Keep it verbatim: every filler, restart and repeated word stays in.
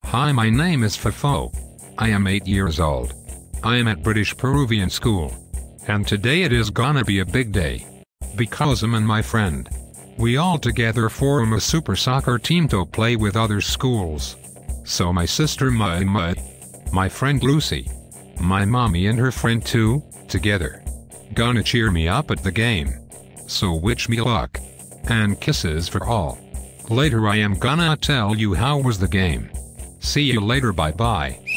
Hi, my name is Fafo. I am eight years old. I am at British Peruvian school. And today it is gonna be a big day. Because I'm and my friend, we all together form a super soccer team to play with other schools. So my sister Mai Mai, my friend Lucy, my mommy and her friend too, together, gonna cheer me up at the game. So wish me luck. And kisses for all. Later I am gonna tell you how was the game. See you later, bye bye.